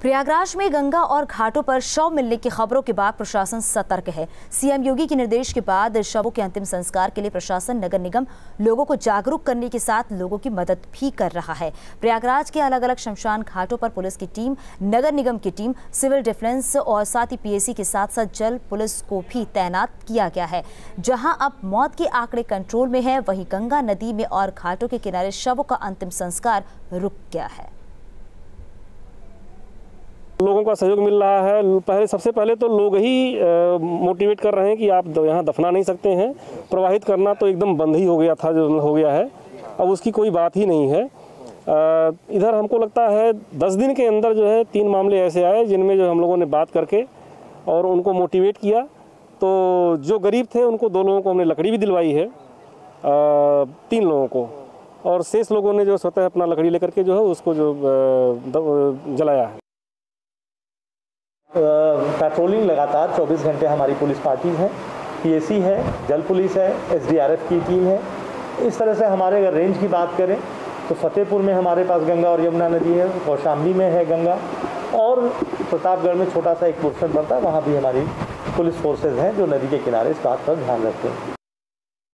प्रयागराज में गंगा और घाटों पर शव मिलने की खबरों के बाद प्रशासन सतर्क है। सीएम योगी के निर्देश के बाद शवों के अंतिम संस्कार के लिए प्रशासन नगर निगम लोगों को जागरूक करने के साथ लोगों की मदद भी कर रहा है। प्रयागराज के अलग अलग शमशान घाटों पर पुलिस की टीम, नगर निगम की टीम, सिविल डिफेंस और साथ ही पीएसी के साथ साथ जल पुलिस को भी तैनात किया गया है। जहां अब मौत के आंकड़े कंट्रोल में है, वहीं गंगा नदी में और घाटों के किनारे शवों का अंतिम संस्कार रुक गया है। लोगों का सहयोग मिल रहा है। सबसे पहले तो लोग ही मोटिवेट कर रहे हैं कि आप यहाँ दफना नहीं सकते हैं, प्रवाहित करना तो एकदम बंद ही हो गया था, जो हो गया है अब उसकी कोई बात ही नहीं है। इधर हमको लगता है 10 दिन के अंदर जो है 3 मामले ऐसे आए जिनमें जो हम लोगों ने बात करके और उनको मोटिवेट किया। तो जो गरीब थे उनको 2 लोगों को हमने लकड़ी भी दिलवाई है, 3 लोगों को, और शेष लोगों ने जो स्वतः अपना लकड़ी लेकर के जो है उसको जो जलाया है। पेट्रोलिंग लगातार 24 घंटे हमारी पुलिस पार्टी है, पीएसी है, जल पुलिस है, एसडीआरएफ की टीम है। इस तरह से हमारे अगर रेंज की बात करें तो फतेहपुर में हमारे पास गंगा और यमुना नदी है, कौशाम्बी में है गंगा, और प्रतापगढ़ में छोटा सा एक पोर्शन पड़ता है, वहाँ भी हमारी पुलिस फोर्सेज हैं जो नदी के किनारे इस बात पर ध्यान रखते हैं।